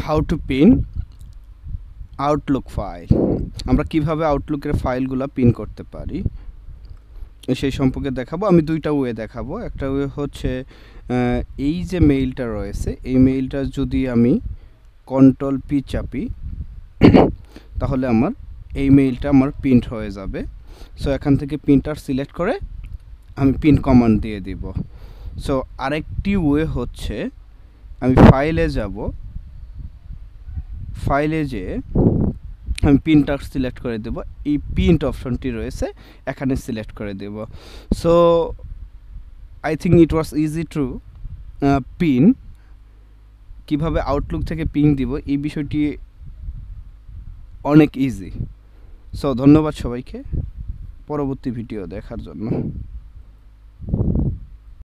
How to pin Outlook file. আমরা কিভাবে আউটলুকের ফাইলগুলো পিন করতে পারি সেই সম্পর্কে দেখাবো। আমি দুইটা ওয়ে দেখাবো। একটা ওয়ে হচ্ছে এই যে মেইলটা রয়েছে এই মেইলটা যদি আমি কন্ট্রোল পি চাপি তাহলে আমার এই মেইলটা আমার প্রিন্ট হয়ে যাবে। সো এখান থেকে প্রিন্টার সিলেক্ট করে আমি পিন কমান্ড দিয়ে দিব। সো আরেকটি ওয়ে হচ্ছে আমি ফাইলে যাব, ফাইলে যেয়ে আমি প্রিন্টার সিলেক্ট করে দেব, এই প্রিন্ট অপশনটি রয়েছে এখানে সিলেক্ট করে দেব। So I think it was easy to pin. কিভাবে আউটলুক থেকে পিন দিব এই বিষয়টি অনেক ইজি। সো ধন্যবাদ সবাইকে পরবর্তী ভিডিও দেখার জন্য।